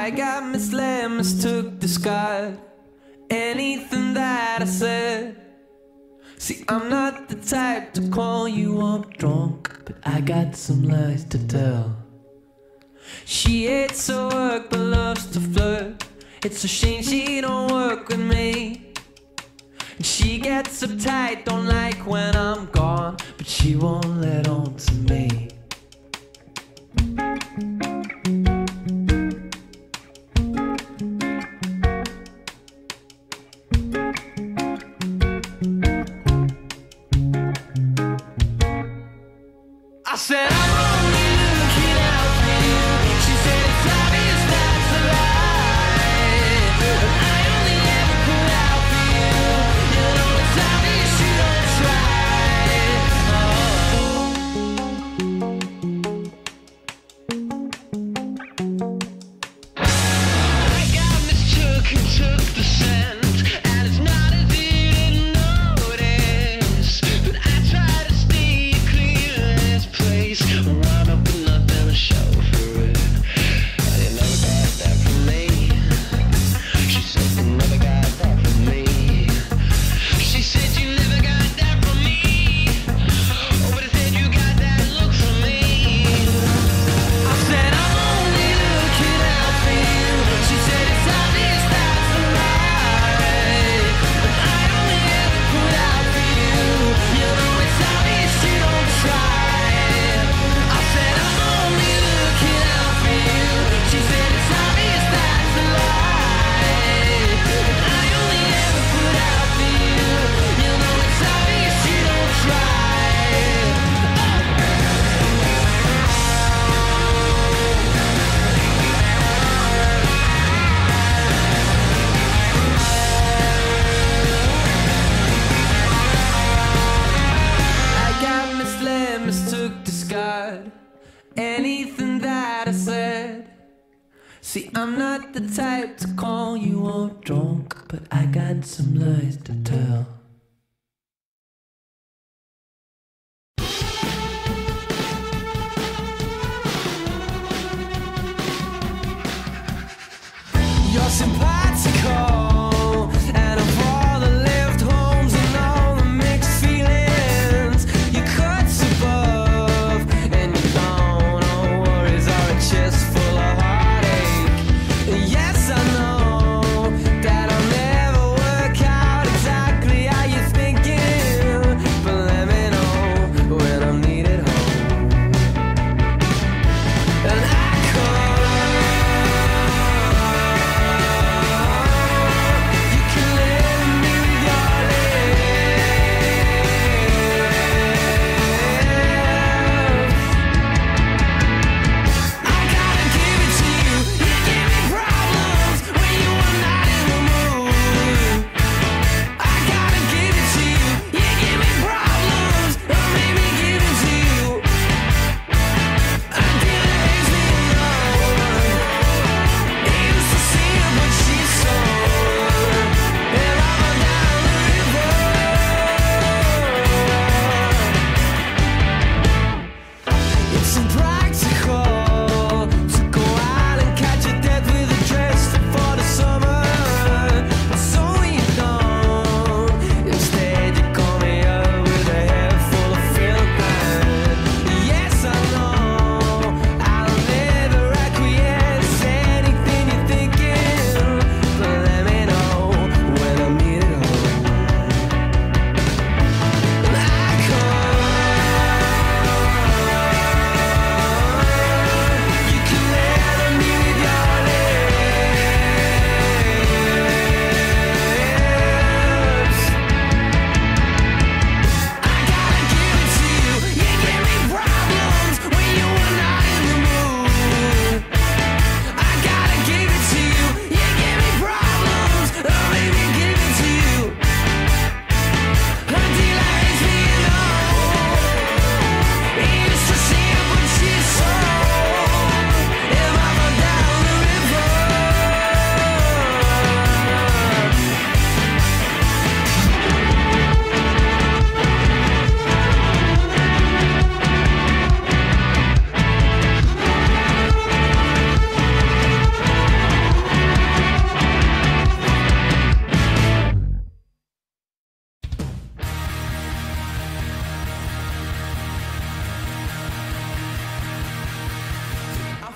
I got misled, mistook, discard anything that I said. See, I'm not the type to call you up drunk, but I got some lies to tell. She hates her work but loves to flirt. It's a shame she don't work with me. And she gets uptight, don't like when I'm gone, but she won't let on to me. I said I'm only looking out for you. She said it's obvious that's a lie, and I only ever put out for you. You know it's obvious you don't try. I got mistook and took the scent, and it's not as if you didn't notice, but I try to stay clear of this place. Run up and nothing to show for it. You never got that from me. She said you never got that from me. She said you never got that from me. Oh, but I said you got that look from me. I said I'm only looking out for you. She said it's obvious that's a lie, but I only ever put out for you. You know it's obvious you don't try. I said I'm only looking out for you. She said it's obvious that's a lie, but I only ever put out for you. You know it's obvious you don't try. I got misled, mistook, discard anything that I said. See, I'm not the type to call you up drunk, but I got some lies to tell. You're simpatico, and of all the left homes and all the mixed feelings, you cuts above, and you don't know worries are a chest full of heartache. Yes, I know that I'll never work out exactly how you're thinking, but let me know when I'm needed home. And I come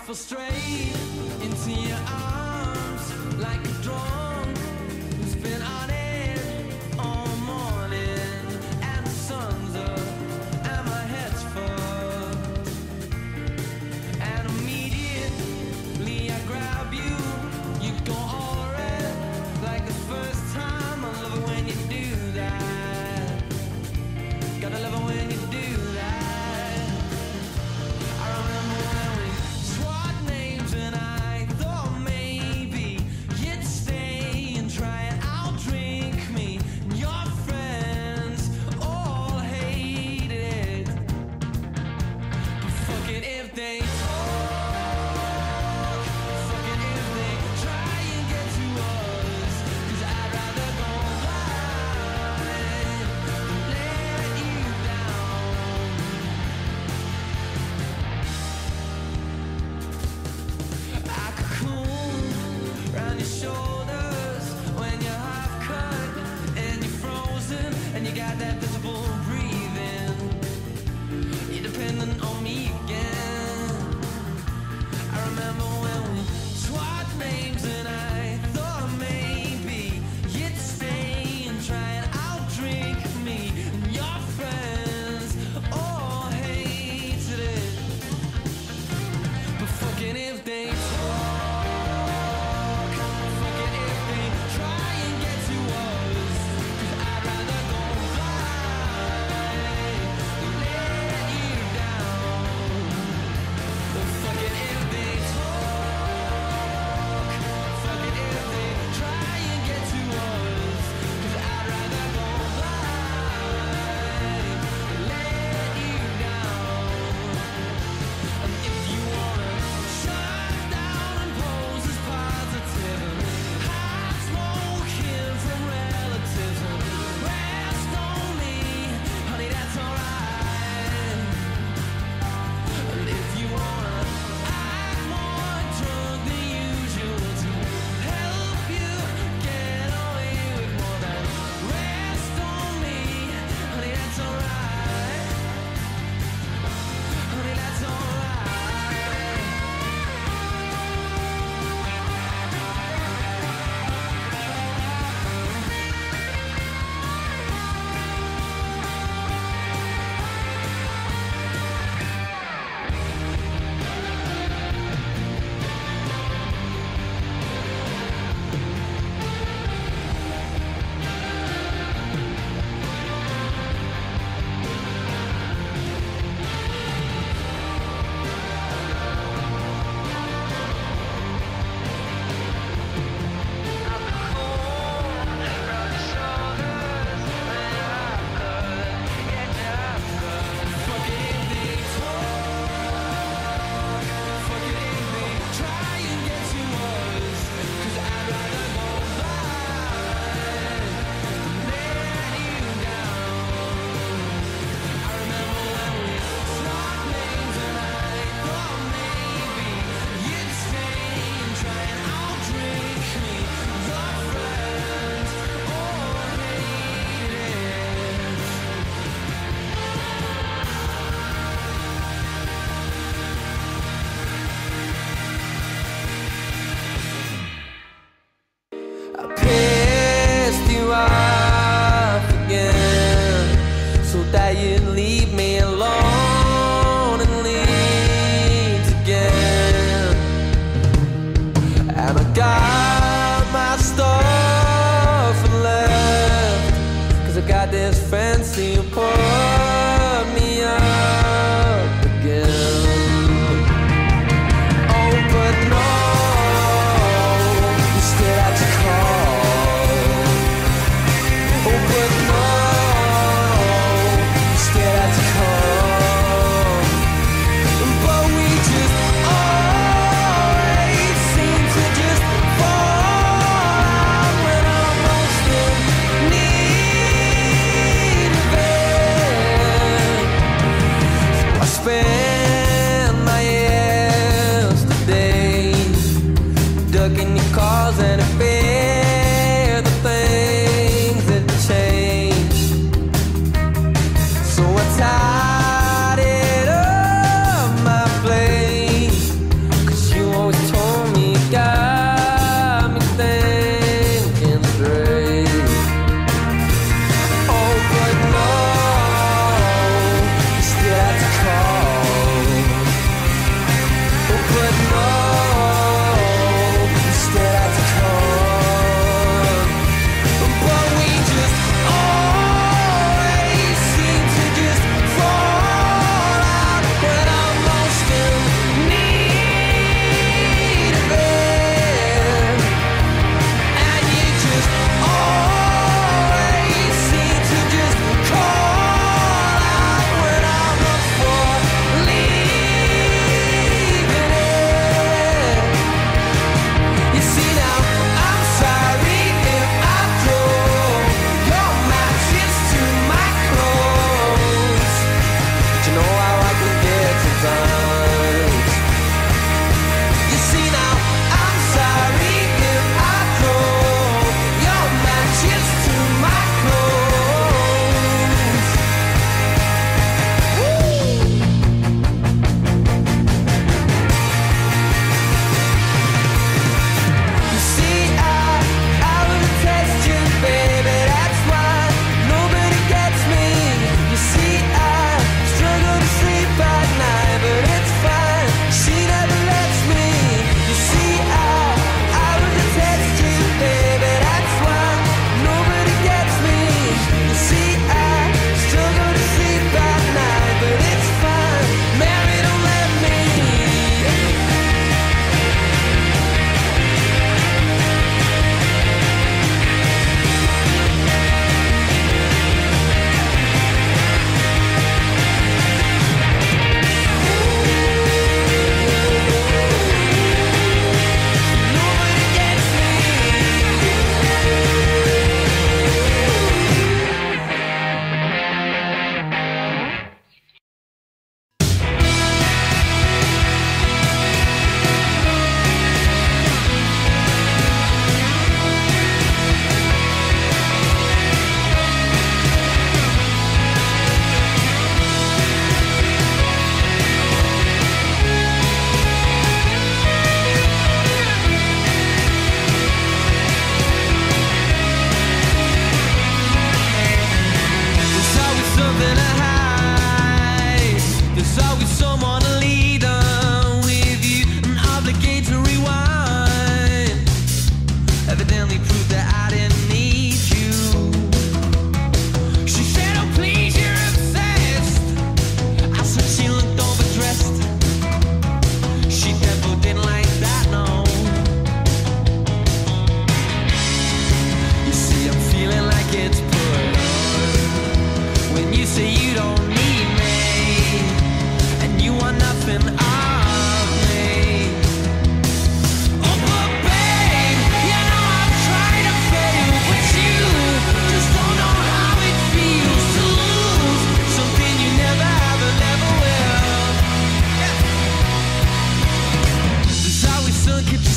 fall straight into your arms like a drunk who's been on it all morning, and the sun's up and my head's fucked, and immediately I grab you, you go all red like the first time. I love it when you do that, gotta love it when you do that. I remember when we swapped names and I thought maybe you'd stay and try it out, dream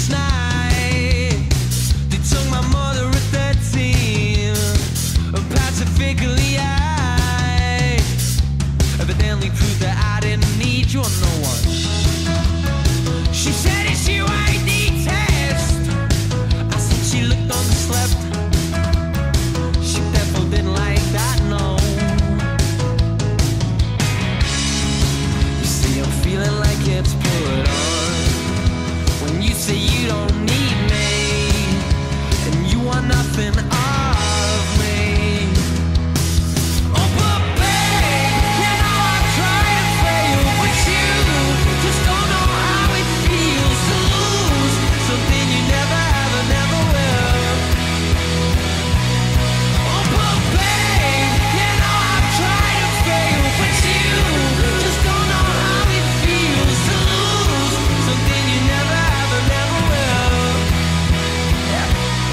last night. They took my mother at 13, pacifically I evidently proved that I didn't need you or no one. She said it's you I need test. I said she looked on the slept. She definitely didn't like that, no. You see, I'm feeling like it's put on when you say you don't need me and you want nothing of me. Oh, but babe, you know I try to fail, but you just don't know how it feels to lose something you never have and never will. Oh, but babe, you know I try to fail, but you just don't know how it feels to lose something you never have and never will. Yeah.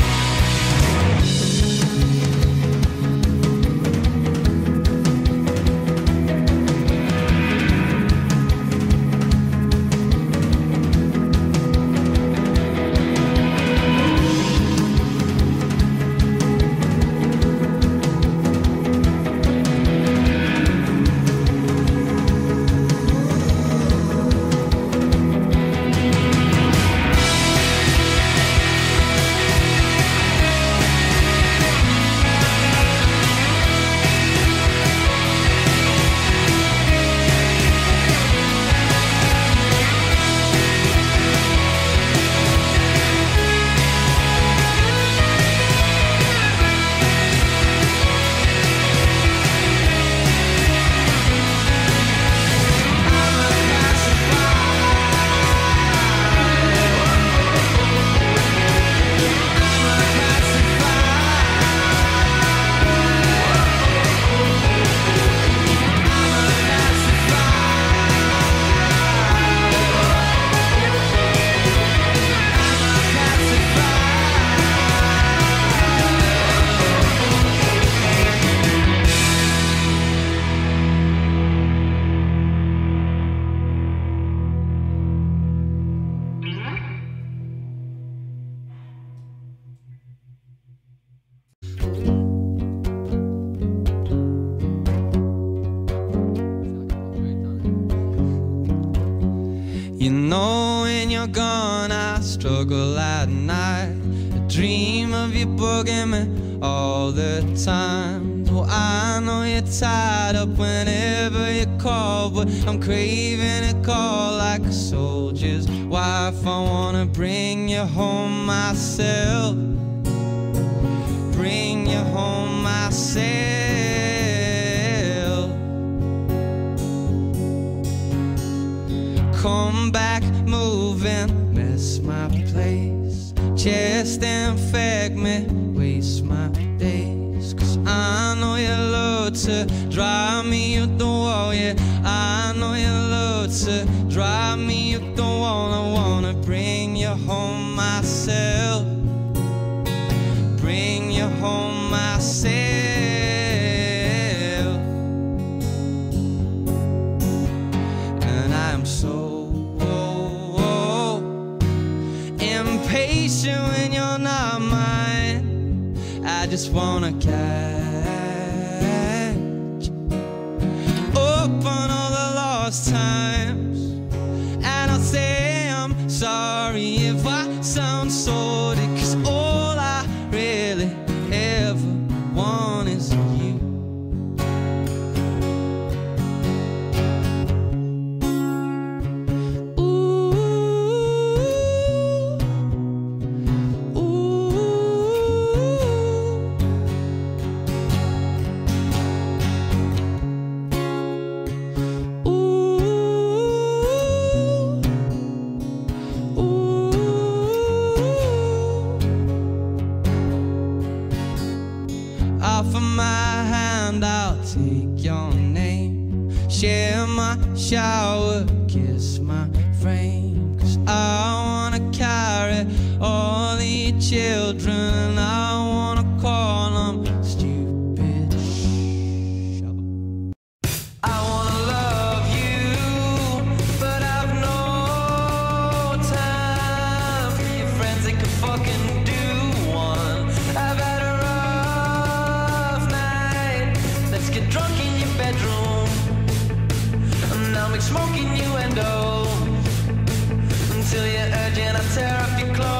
You know when you're gone I struggle at night. I dream of you bugging me all the time. Well, I know you're tied up whenever you call, but I'm craving a call like a soldier's wife. I wanna bring you home myself. Bring you home myself. Come back moving, mess my place, chest infect me, waste my days. Cause I know you love to drive me up the wall, yeah. I know you love to drive me up the wall. I wanna bring you home myself. Bring you home myself. And I am so impatient when you're not mine. I just wanna catch up on all the lost times. And I'll say I'm sorry if I sound sordid, cause all I really ever want is you. Offer my hand, I'll take your name. Share my shower, kiss my frame. Cause I wanna carry all the children, and I wanna call them stupid. I wanna love you, but I've no time for your tear off your clothes.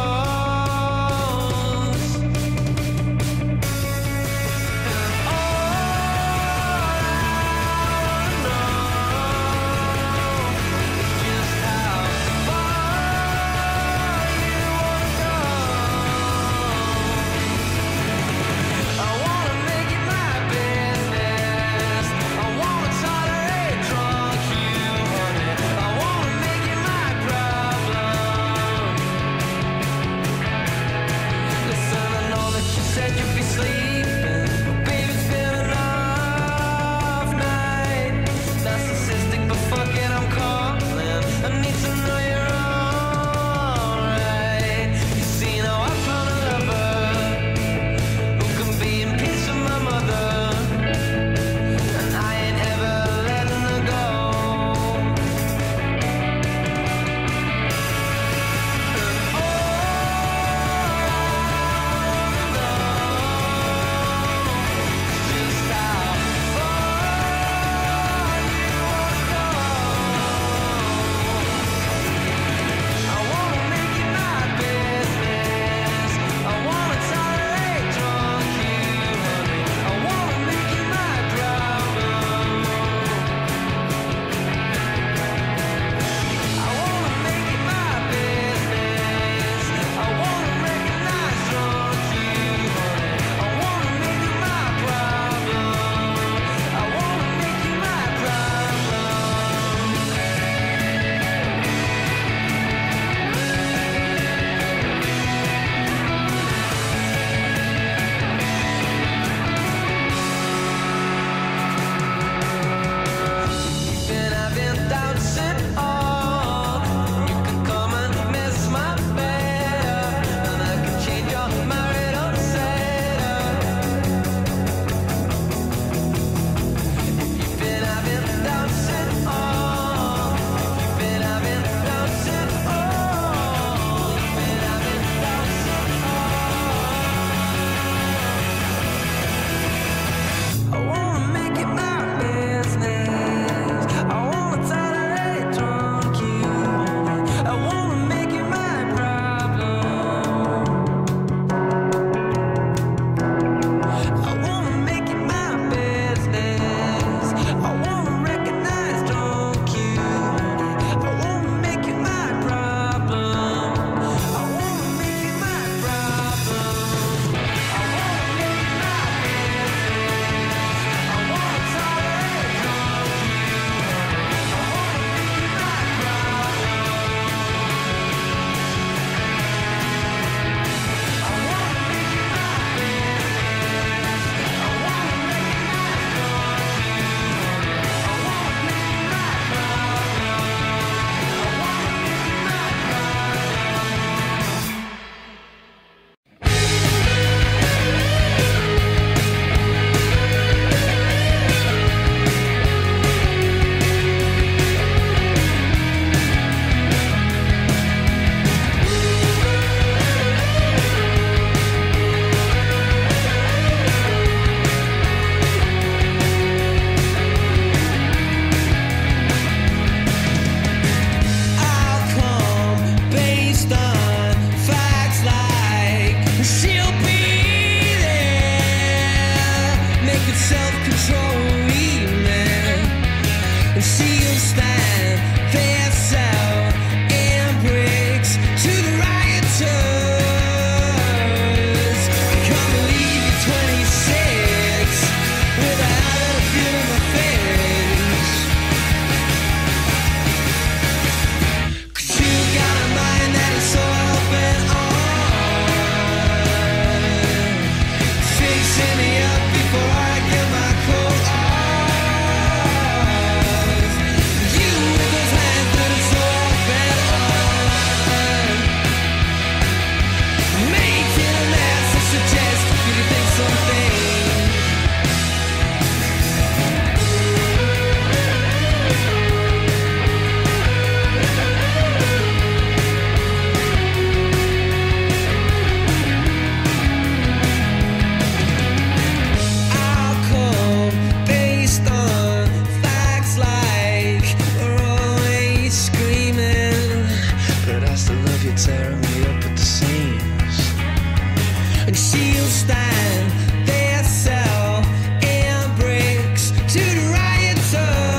you're tearing me up at the seams. And she'll stand there, sell and bricks to the rioters.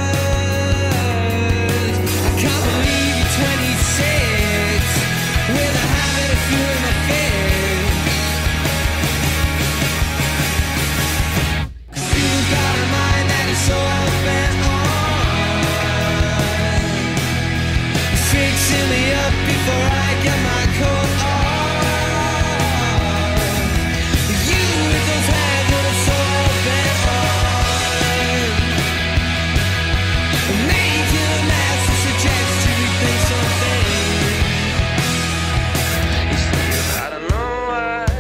I can't believe you're 26 with a habit of few in my face. 'Cause you've got a mind that is so open on, fixing me up before I get my coat off. You with those hands that are so open on, making a mess that suggests you think something. You say I don't know what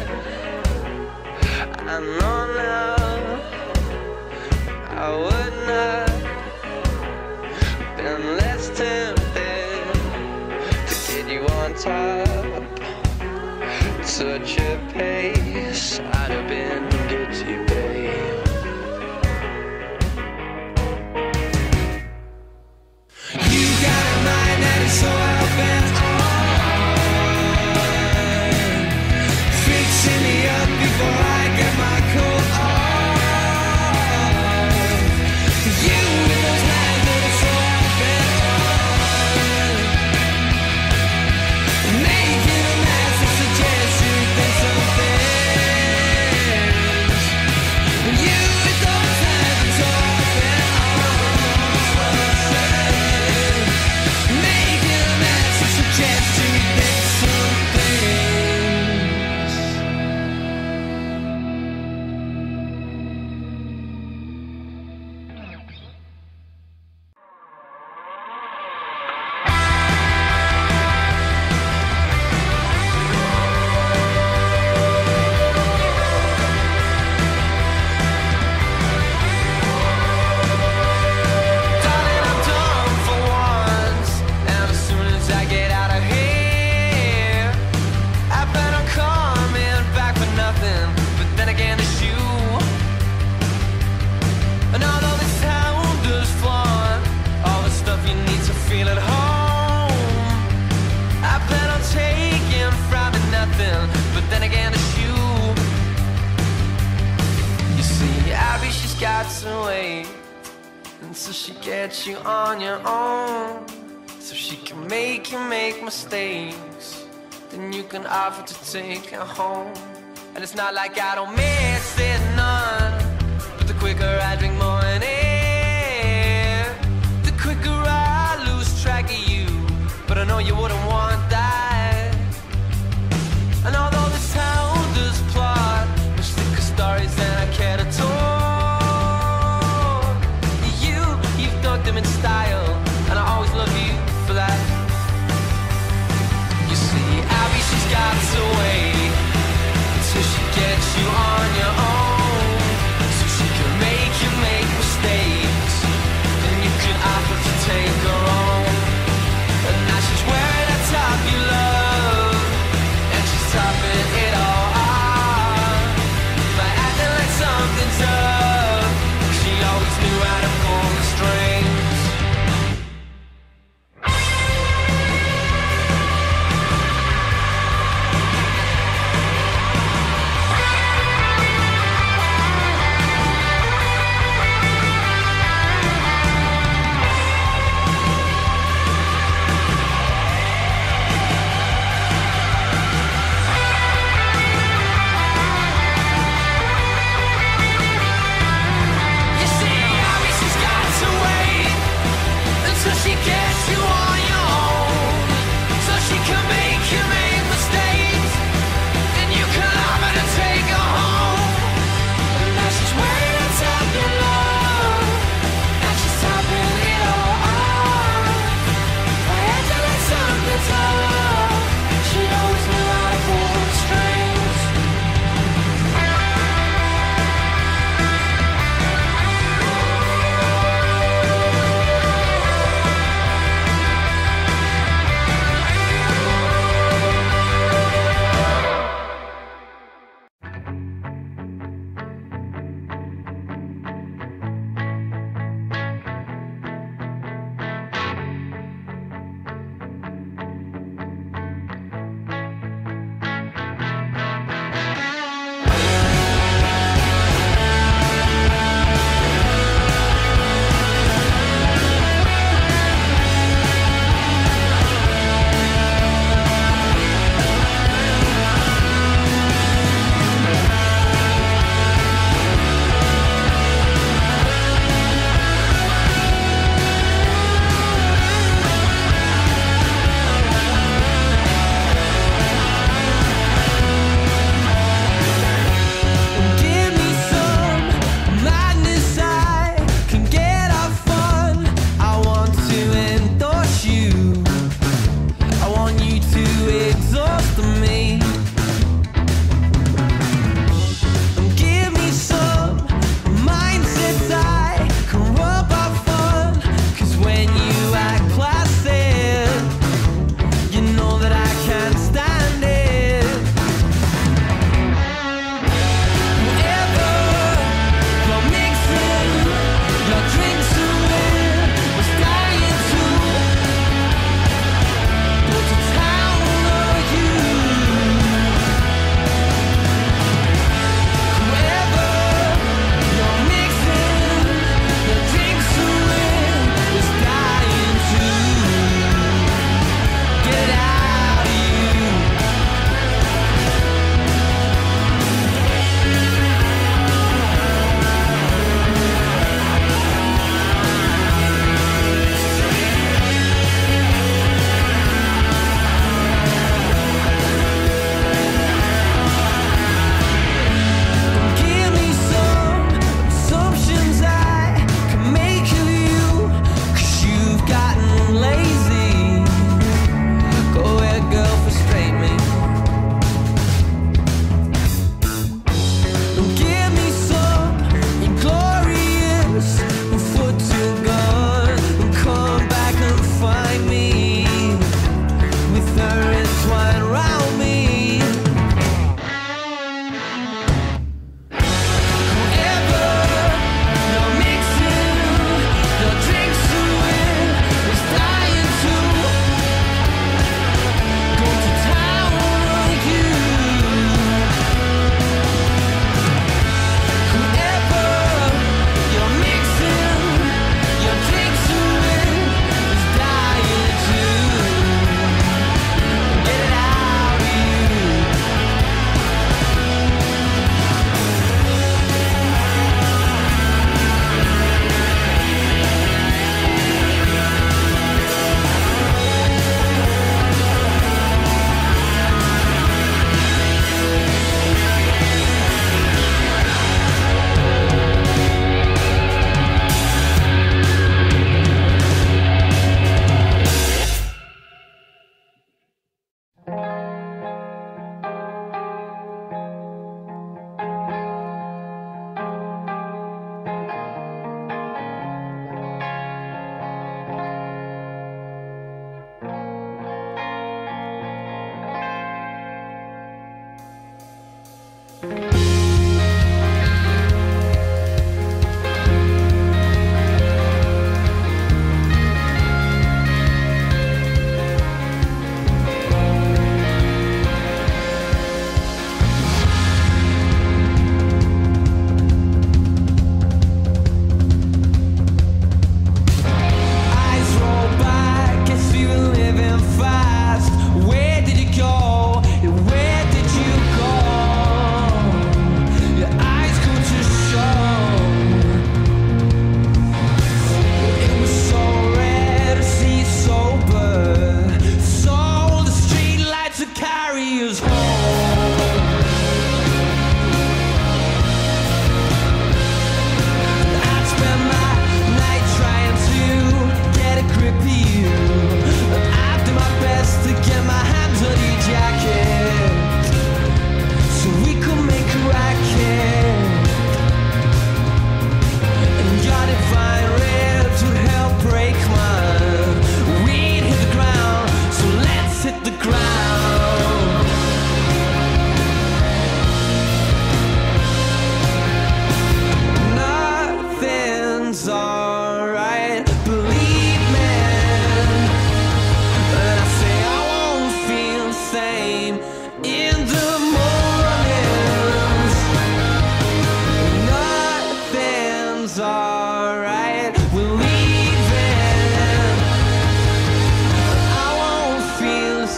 I know now. I would not been less tempted to get you on top, such a pace I'd have been guilty, babe. You got a mind that is so open on, fixing me up before I get my coat off. You with those lines that are so open on, making a mess that suggests you think some things. You with those lines that are so open on, making a mess that suggests you think some things. Darling, I'm done for once, and as soon as I get out of here, I plan on coming back for nothing. But then again, it's you. And although this town does flaunt all the stuff you need to feel at home, I plan on taking from it nothing. But then again, it's you. You see, Abby, she's got to wait until she gets you on your own, so she can make you make mistakes. Then you can offer to take her home. And it's not like I don't miss it none, but the quicker I drink more in it, the quicker I lose track of you. But I know you wouldn't want that. And although this town does plot much thicker stories than I care to talk, you've dug them in style, and I always love you for that. You see, Abby, she's got to wait until she gets you on your own, so she can make you make mistakes, and you can offer to take her home. And now she's wearing a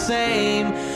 same.